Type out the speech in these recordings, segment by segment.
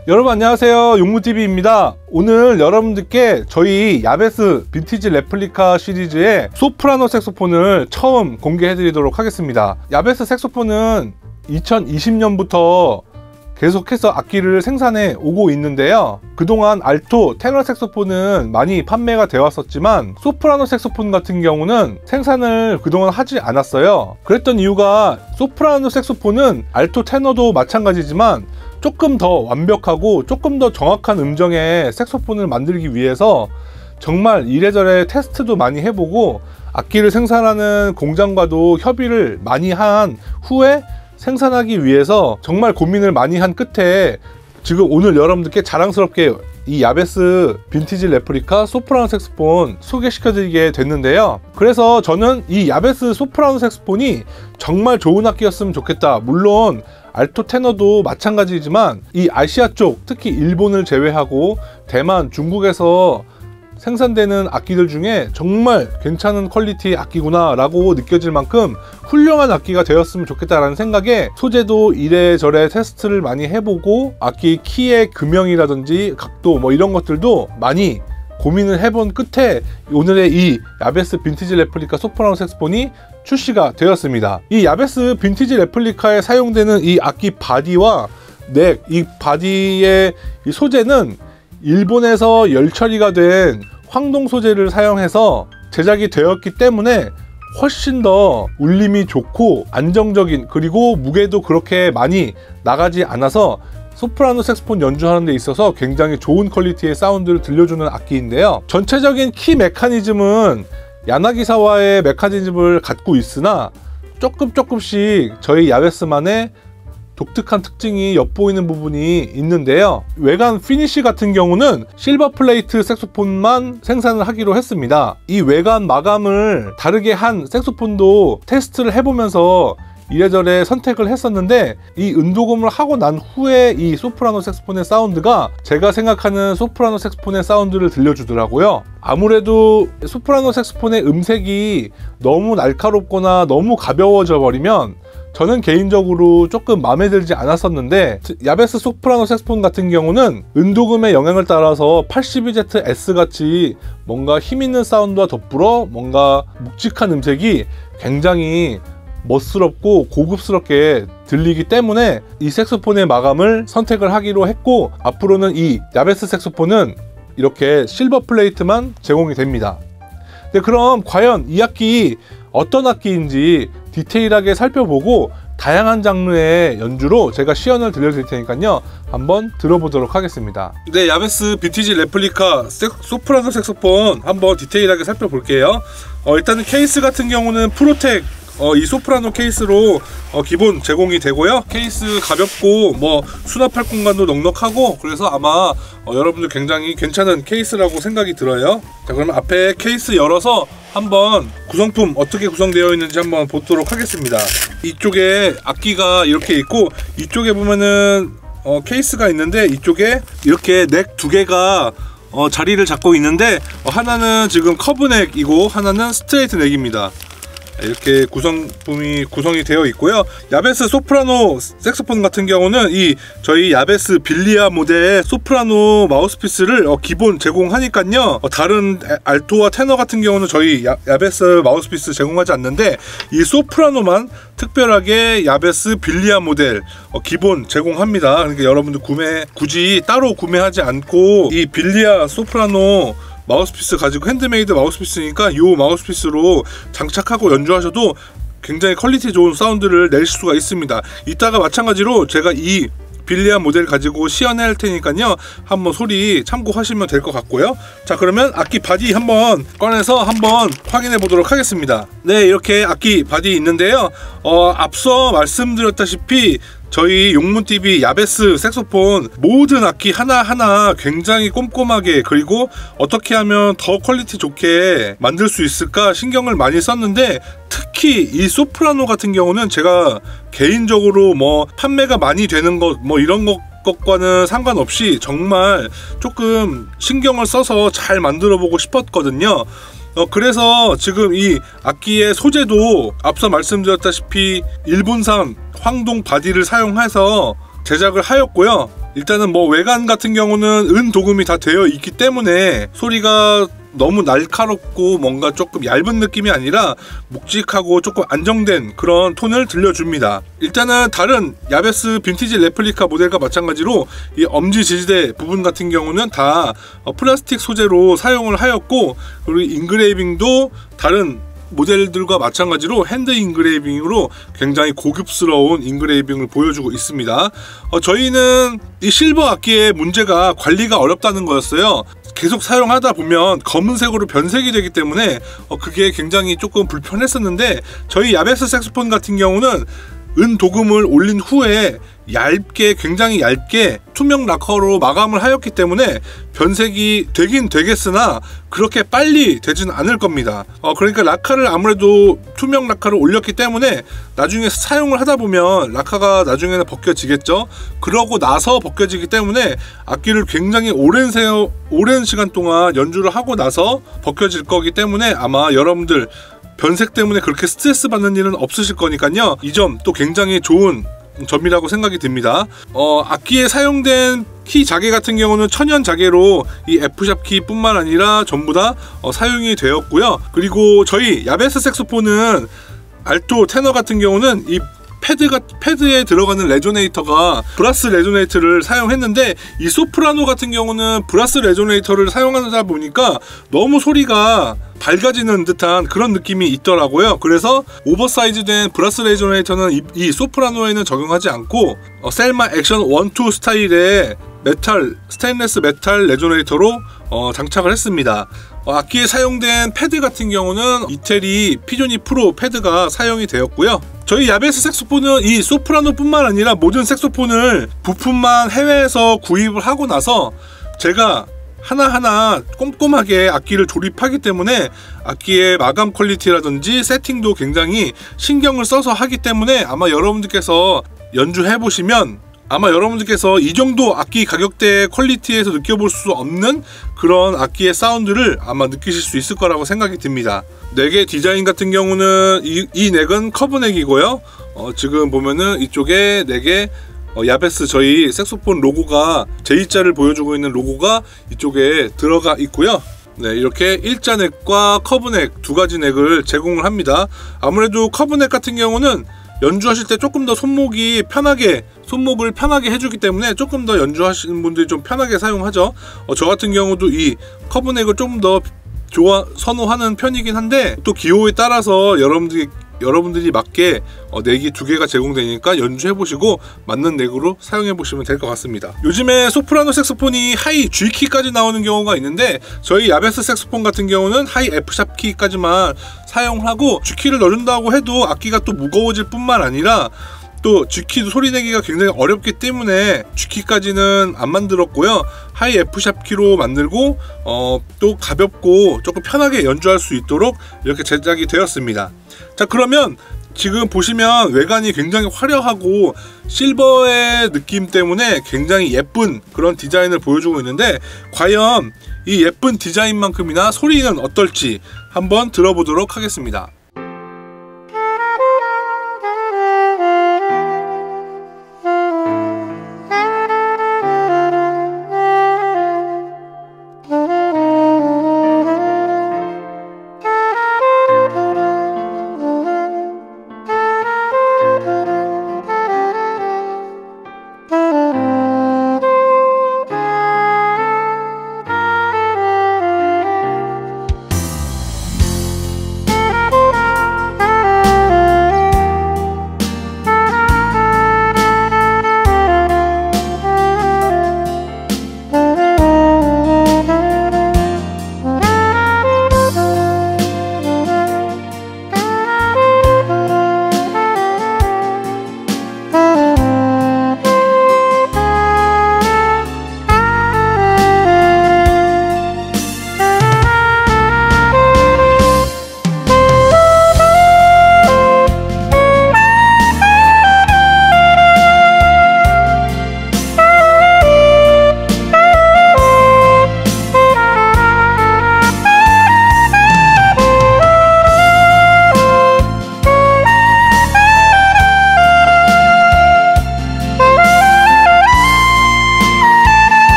여러분 안녕하세요, 용무TV입니다. 오늘 여러분들께 저희 야베스 빈티지 레플리카 시리즈의 소프라노 색소폰을 처음 공개해 드리도록 하겠습니다. 야베스 색소폰은 2020년부터 계속해서 악기를 생산해 오고 있는데요. 그동안 알토, 테너 색소폰은 많이 판매가 되어 왔었지만 소프라노 색소폰 같은 경우는 생산을 그동안 하지 않았어요. 그랬던 이유가 소프라노 색소폰은 알토, 테너도 마찬가지지만 조금 더 완벽하고 조금 더 정확한 음정의 색소폰을 만들기 위해서 정말 이래저래 테스트도 많이 해보고 악기를 생산하는 공장과도 협의를 많이 한 후에 생산하기 위해서 정말 고민을 많이 한 끝에 지금 오늘 여러분들께 자랑스럽게 이 야베스 빈티지 레플리카 소프라노 색소폰 소개시켜드리게 됐는데요. 그래서 저는 이 야베스 소프라노 색소폰이 정말 좋은 악기였으면 좋겠다. 물론 알토, 테너도 마찬가지지만 이 아시아 쪽, 특히 일본을 제외하고 대만, 중국에서 생산되는 악기들 중에 정말 괜찮은 퀄리티의 악기구나 라고 느껴질 만큼 훌륭한 악기가 되었으면 좋겠다라는 생각에 소재도 이래저래 테스트를 많이 해보고 악기 키의 금형이라든지 각도 뭐 이런 것들도 많이 고민을 해본 끝에 오늘의 이 야베스 빈티지 레플리카 소프라노 색소폰이 출시가 되었습니다. 이 야베스 빈티지 레플리카에 사용되는 이 악기 바디와 넥, 이 바디의 이 소재는 일본에서 열처리가 된 황동 소재를 사용해서 제작이 되었기 때문에 훨씬 더 울림이 좋고 안정적인, 그리고 무게도 그렇게 많이 나가지 않아서 소프라노 색소폰 연주하는 데 있어서 굉장히 좋은 퀄리티의 사운드를 들려주는 악기인데요. 전체적인 키 메커니즘은 야나기사와의 메커니즘을 갖고 있으나 조금씩 저희 야베스만의 독특한 특징이 엿보이는 부분이 있는데요. 외관 피니쉬 같은 경우는 실버 플레이트 색소폰만 생산을 하기로 했습니다. 이 외관 마감을 다르게 한 색소폰도 테스트를 해보면서 이래저래 선택을 했었는데 이 은도금을 하고 난 후에 이 소프라노 색소폰의 사운드가 제가 생각하는 소프라노 색소폰의 사운드를 들려주더라고요. 아무래도 소프라노 색소폰의 음색이 너무 날카롭거나 너무 가벼워져 버리면 저는 개인적으로 조금 마음에 들지 않았었는데 야베스 소프라노 색소폰 같은 경우는 은도금의 영향을 따라서 82ZS 같이 뭔가 힘있는 사운드와 덧불어 뭔가 묵직한 음색이 굉장히 멋스럽고 고급스럽게 들리기 때문에 이 색소폰의 마감을 선택을 하기로 했고, 앞으로는 이 야베스 색소폰은 이렇게 실버 플레이트만 제공이 됩니다. 네, 그럼 과연 이 악기 어떤 악기인지 디테일하게 살펴보고 다양한 장르의 연주로 제가 시연을 들려드릴 테니까요, 한번 들어보도록 하겠습니다. 네, 야베스 빈티지 레플리카 소프라노 색소폰 한번 디테일하게 살펴볼게요. 일단은 케이스 같은 경우는 프로텍 이 소프라노 케이스로 기본 제공이 되고요. 케이스 가볍고 뭐 수납할 공간도 넉넉하고 그래서 아마 여러분들 굉장히 괜찮은 케이스라고 생각이 들어요. 자, 그러면 앞에 케이스 열어서 한번 구성품 어떻게 구성되어 있는지 한번 보도록 하겠습니다. 이쪽에 악기가 이렇게 있고 이쪽에 보면은 케이스가 있는데 이쪽에 이렇게 넥 두 개가 자리를 잡고 있는데 하나는 지금 커브 넥이고 하나는 스트레이트 넥입니다. 이렇게 구성이 되어 있고요. 야베스 소프라노 색소폰 같은 경우는 이 저희 야베스 빌리아 모델의 소프라노 마우스피스를 기본 제공하니까요. 다른 알토와 테너 같은 경우는 저희 야베스 마우스피스 제공하지 않는데 이 소프라노만 특별하게 야베스 빌리아 모델 기본 제공합니다. 그러니까 여러분들 굳이 따로 구매하지 않고 이 빌리아 소프라노 마우스피스 가지고, 핸드메이드 마우스피스니까 이 마우스피스로 장착하고 연주하셔도 굉장히 퀄리티 좋은 사운드를 낼 수가 있습니다. 이따가 마찬가지로 제가 이 빌리아 모델 가지고 시연할 테니까요, 한번 소리 참고하시면 될 것 같고요. 자, 그러면 악기 바디 한번 꺼내서 한번 확인해 보도록 하겠습니다. 네, 이렇게 악기 바디 있는데요. 앞서 말씀드렸다시피 저희 용문TV 야베스 색소폰 모든 악기 하나하나 굉장히 꼼꼼하게, 그리고 어떻게 하면 더 퀄리티 좋게 만들 수 있을까 신경을 많이 썼는데, 특히 이 소프라노 같은 경우는 제가 개인적으로 뭐 판매가 많이 되는 것 뭐 이런 것과는 상관없이 정말 조금 신경을 써서 잘 만들어 보고 싶었거든요. 그래서 지금 이 악기의 소재도 앞서 말씀드렸다시피 일본산 황동 바디를 사용해서 제작을 하였고요. 일단은 뭐 외관 같은 경우는 은 도금이 다 되어 있기 때문에 소리가 너무 날카롭고 뭔가 조금 얇은 느낌이 아니라 묵직하고 조금 안정된 그런 톤을 들려줍니다. 일단은 다른 야베스 빈티지 레플리카 모델과 마찬가지로 이 엄지 지지대 부분 같은 경우는 다 플라스틱 소재로 사용을 하였고, 그리고 인그레이빙도 다른 모델들과 마찬가지로 핸드 인그레이빙으로 굉장히 고급스러운 인그레이빙을 보여주고 있습니다. 저희는 이 실버 악기의 문제가 관리가 어렵다는 거였어요. 계속 사용하다 보면 검은색으로 변색이 되기 때문에 그게 굉장히 조금 불편했었는데, 저희 야베스 색소폰 같은 경우는 은 도금을 올린 후에 얇게, 굉장히 얇게 투명 락커로 마감을 하였기 때문에 변색이 되긴 되겠으나 그렇게 빨리 되지는 않을 겁니다. 그러니까 락카를 아무래도 투명 락카를 올렸기 때문에 나중에 사용을 하다 보면 락카가 나중에는 벗겨지겠죠. 그러고 나서 벗겨지기 때문에 악기를 굉장히 오랜 시간 동안 연주를 하고 나서 벗겨질 거기 때문에 아마 여러분들 변색 때문에 그렇게 스트레스 받는 일은 없으실 거니까요. 이 점 또 굉장히 좋은 점이라고 생각이 듭니다. 악기에 사용된 키 자개 같은 경우는 천연 자개로 이 F샵 키 뿐만 아니라 전부 다 사용이 되었고요. 그리고 저희 야베스 색소폰은 알토 테너 같은 경우는 이 패드에 들어가는 레조네이터가 브라스 레조네이터를 사용했는데, 이 소프라노 같은 경우는 브라스 레조네이터를 사용하다 보니까 너무 소리가 밝아지는 듯한 그런 느낌이 있더라고요. 그래서 오버사이즈된 브라스 레조네이터는 이 소프라노에는 적용하지 않고 셀마 액션 1, 2 스타일의 스테인리스 메탈 레조네이터로 장착을 했습니다. 악기에 사용된 패드 같은 경우는 이태리 피조니 프로 패드가 사용이 되었고요. 저희 야베스 색소폰은 이 소프라노 뿐만 아니라 모든 색소폰을 부품만 해외에서 구입을 하고 나서 제가 하나하나 꼼꼼하게 악기를 조립하기 때문에 악기의 마감 퀄리티라든지 세팅도 굉장히 신경을 써서 하기 때문에 아마 여러분들께서 연주해 보시면 여러분들께서 이 정도 악기 가격대의 퀄리티에서 느껴볼 수 없는 그런 악기의 사운드를 아마 느끼실 수 있을 거라고 생각이 듭니다. 넥의 디자인 같은 경우는 이 넥은 커브 넥이고요. 지금 보면은 이쪽에 넥에 야베스 저희 색소폰 로고가 J자를 보여주고 있는 로고가 이쪽에 들어가 있고요. 네, 이렇게 일자 넥과 커브 넥 두 가지 넥을 제공을 합니다. 아무래도 커브 넥 같은 경우는 연주하실 때 조금 더 손목을 편하게 해주기 때문에 조금 더 연주하시는 분들이 좀 편하게 사용하죠. 저 같은 경우도 이 커브 넥을 조금 더 선호하는 편이긴 한데, 또 기호에 따라서 여러분들이 맞게 넥이 두 개가 제공되니까 연주해보시고 맞는 넥으로 사용해보시면 될 것 같습니다. 요즘에 소프라노 색소폰이 하이 G키까지 나오는 경우가 있는데, 저희 야베스 색소폰 같은 경우는 하이 F샵 키까지만 사용하고, G키를 넣어준다고 해도 악기가 또 무거워질 뿐만 아니라 또 G키도 소리내기가 굉장히 어렵기 때문에 G키까지는 안 만들었고요. 하이 F샵 키로 만들고 또 가볍고 조금 편하게 연주할 수 있도록 이렇게 제작이 되었습니다. 자, 그러면 지금 보시면 외관이 굉장히 화려하고 실버의 느낌 때문에 굉장히 예쁜 그런 디자인을 보여주고 있는데, 과연 이 예쁜 디자인만큼이나 소리는 어떨지 한번 들어보도록 하겠습니다.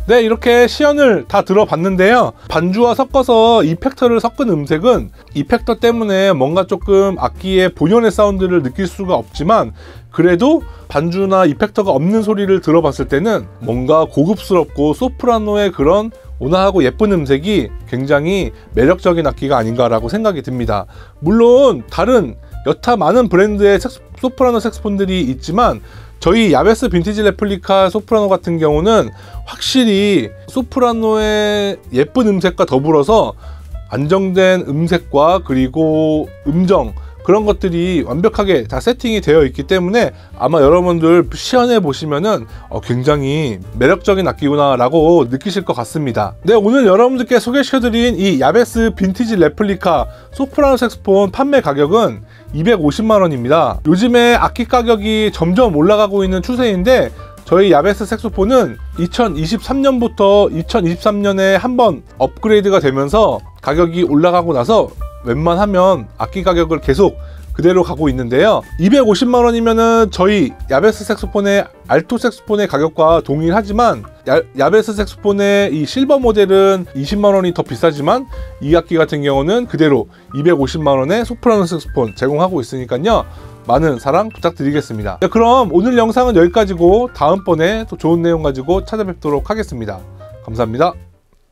네, 이렇게 시연을 다 들어봤는데요. 반주와 섞어서 이펙터를 섞은 음색은 이펙터 때문에 뭔가 조금 악기의 본연의 사운드를 느낄 수가 없지만, 그래도 반주나 이펙터가 없는 소리를 들어봤을 때는 뭔가 고급스럽고 소프라노의 그런 온화하고 예쁜 음색이 굉장히 매력적인 악기가 아닌가라고 생각이 듭니다. 물론 다른 여타 많은 브랜드의 소프라노 색소폰들이 있지만, 저희 야베스 빈티지 레플리카 소프라노 같은 경우는 확실히 소프라노의 예쁜 음색과 더불어서 안정된 음색과 그리고 음정, 그런 것들이 완벽하게 다 세팅이 되어 있기 때문에 아마 여러분들 시연해 보시면은 굉장히 매력적인 악기구나 라고 느끼실 것 같습니다. 네, 오늘 여러분들께 소개시켜드린 이 야베스 빈티지 레플리카 소프라노 색소폰 판매 가격은 250만원입니다. 요즘에 악기 가격이 점점 올라가고 있는 추세인데, 저희 야베스 색소폰은 2023년부터 2023년에 한번 업그레이드가 되면서 가격이 올라가고 나서 웬만하면 악기 가격을 계속 그대로 가고 있는데요. 250만원이면은 저희 야베스 색소폰의 알토 색소폰의 가격과 동일하지만, 야베스 색소폰의 이 실버 모델은 20만원이 더 비싸지만 이 악기 같은 경우는 그대로 250만원의 소프라노 색소폰 제공하고 있으니까요. 많은 사랑 부탁드리겠습니다. 네, 그럼 오늘 영상은 여기까지고 다음번에 또 좋은 내용 가지고 찾아뵙도록 하겠습니다. 감사합니다.